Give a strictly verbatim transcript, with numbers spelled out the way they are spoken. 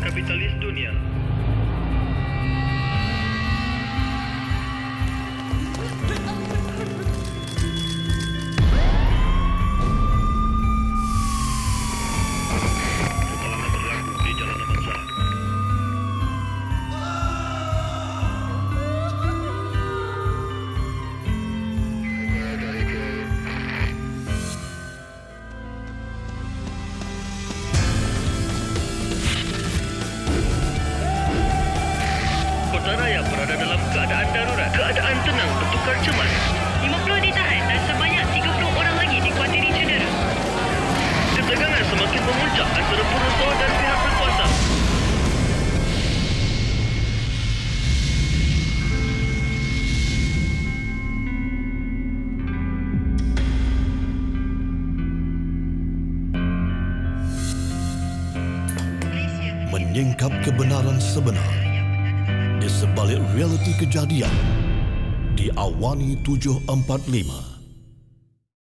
kapitalis dunia. Kepala berlaku di jalanan bangsa. Kota raya berada dalam keadaan darurat. Keadaan tenang bertukar cemas. lima puluh ditahan dan sebanyak tiga puluh orang lagi dikuatiri cedera. Ketegangan semakin memuncak antara pengusaha dan pihak berkuasa. Menyingkap kebenaran sebenar di sebalik realiti kejadian di Awani tujuh empat lima.